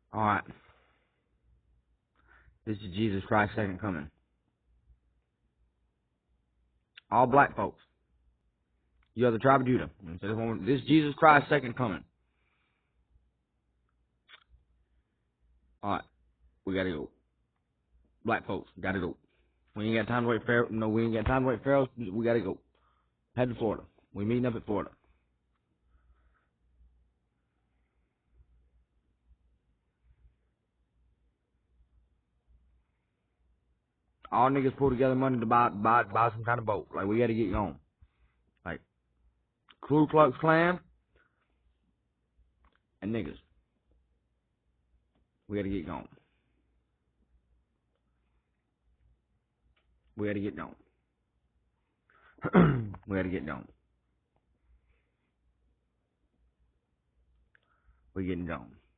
Alright. This is Jesus Christ's second coming. All black folks. You are the tribe of Judah. This is Jesus Christ's second coming. Alright. We gotta go. Black folks, gotta go. We ain't got time to wait for we ain't got time to wait for we gotta go. Head to Florida. We meeting up at Florida. All niggas pull together money to buy some kind of boat. Like, we gotta get going. Like, Ku Klux Klan and niggas. We gotta get going. We gotta get going. We gotta get going. We getting going.